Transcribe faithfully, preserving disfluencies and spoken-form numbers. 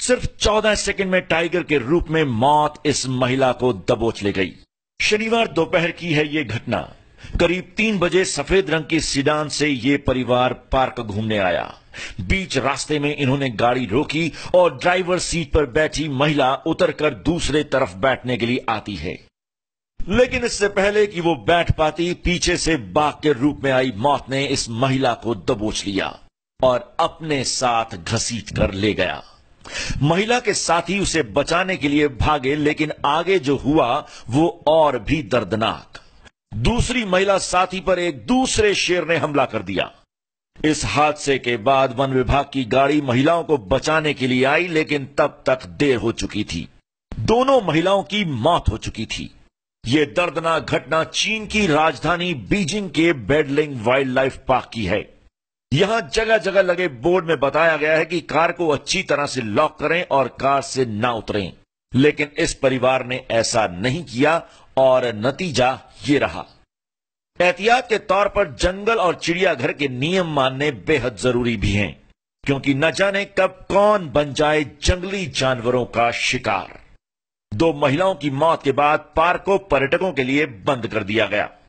सिर्फ चौदह सेकंड में टाइगर के रूप में मौत इस महिला को दबोच ले गई। शनिवार दोपहर की है ये घटना। करीब तीन बजे सफेद रंग की सीडान से ये परिवार पार्क घूमने आया। बीच रास्ते में इन्होंने गाड़ी रोकी और ड्राइवर सीट पर बैठी महिला उतरकर दूसरे तरफ बैठने के लिए आती है, लेकिन इससे पहले कि वो बैठ पाती, पीछे से बाघ के रूप में आई मौत ने इस महिला को दबोच लिया और अपने साथ घसीट कर ले गया। महिला के साथी उसे बचाने के लिए भागे, लेकिन आगे जो हुआ वो और भी दर्दनाक। दूसरी महिला साथी पर एक दूसरे शेर ने हमला कर दिया। इस हादसे के बाद वन विभाग की गाड़ी महिलाओं को बचाने के लिए आई, लेकिन तब तक देर हो चुकी थी। दोनों महिलाओं की मौत हो चुकी थी। यह दर्दनाक घटना चीन की राजधानी बीजिंग के बेडलिंग वाइल्ड लाइफ पार्क की है। यहां जगह जगह लगे बोर्ड में बताया गया है कि कार को अच्छी तरह से लॉक करें और कार से ना उतरें, लेकिन इस परिवार ने ऐसा नहीं किया और नतीजा ये रहा। एहतियात के तौर पर जंगल और चिड़ियाघर के नियम मानने बेहद जरूरी भी हैं, क्योंकि न जाने कब कौन बन जाए जंगली जानवरों का शिकार। दो महिलाओं की मौत के बाद पार्क को पर्यटकों के लिए बंद कर दिया गया।